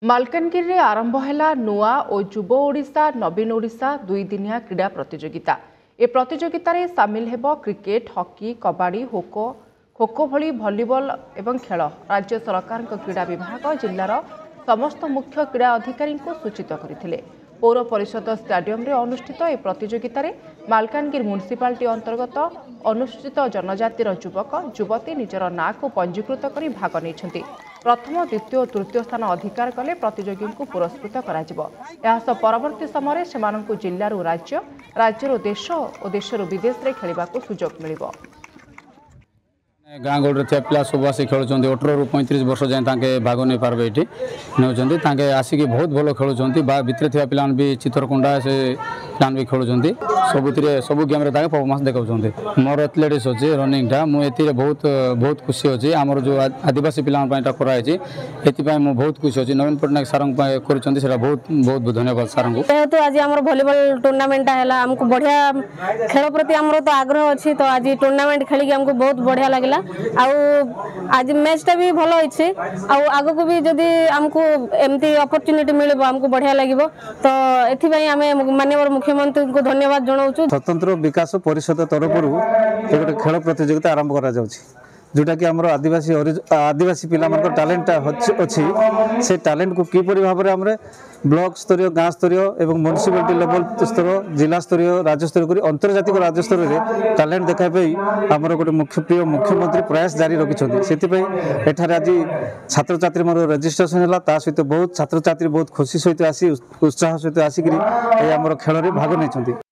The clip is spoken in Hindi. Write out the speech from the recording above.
मालकानगिरी रे आरंभ है नुआ और युव ओडिशा नवीन ओडिशा दुई दिनिया क्रीड़ा प्रतियोगिता। ए प्रतियोगिता रे सामिल हेबो क्रिकेट, हॉकी, कबाड़ी, खो भली भलीबॉल एवं खेल। राज्य सरकार क्रीड़ा विभाग जिलार समस्त मुख्य क्रीड़ा अधिकारी को सूचित करथिले। पौर परिषद स्टाडियम रे अनुष्ठित ए प्रतियोगिता रे मालकानगिरी म्युनिसिपालिटी अंतर्गत अनुसूचित जनजातिर युवक युवती निजर नाँ को पंजीकृत कर भाग नहीं। प्रथम, द्वितीय और तृतीय स्थान अधिकार कले प्रतियोगी को पुरस्कृत कर परवर्ती समय से जिलू राज्य देश और देश विदेश में खेलने को सुजोग मिल। गाँ गौड़ पिला सब आसिक खेलुं 18 ରୁ 35 वर्ष जाए भाग नहीं पार्बे ये नौकरी आसिक बहुत भल खेलुं भितर पिला भी चित्रकोंडा से प्लान भी खेलुं सब गेम परफॉर्मेंस देखा। मोर एथलेटिक्स अच्छे रनिंग मुझे बहुत बहुत खुशी अच्छी आमर जो आदिवासी पिलांटा कराई ये बहुत खुशी अच्छी। नवीन पट्टनायक सार कर बहुत बहुत धन्यवाद सार को। जेहेतु आज आम भलीबल टूर्नामेंट है आमको बढ़िया खेल प्रति आमर तो आग्रह अच्छी तो आज टूर्नामेंट खेलिक आमको बहुत बढ़िया लगला। आज मैचटा भी भल अच्छे आग को भी जदि आमको एमती अपॉर्चुनिटी मिले आमको बढ़िया लगे तो एथि आम माननीय मुख्यमंत्री को धन्यवाद जनाऊँ। स्वतंत्र विकास परिषद तरफ गोटे खेल प्रतियोगिता आरंभ करा जोटा कि आमर आदिवासी पिला टैलेंट अच्छी से टैलेंट को किपरि भाव में ब्लॉक स्तरीय गाँ स्तरीय और म्युनिसिपालिटी लेवल स्तर जिला स्तरीय राज्य स्तरीय कर अंतर्जातिक राज्य स्तर में टैलेंट देखाई आमर गोटे प्रिय मुख्यमंत्री प्रयास जारी रखिंट से आज छात्र छात्री मोर रजिस्ट्रेशन है सहित बहुत छात्र छात्री बहुत खुशी सहित आसी उत्साह सहित आसिक खेल में भाग नहीं।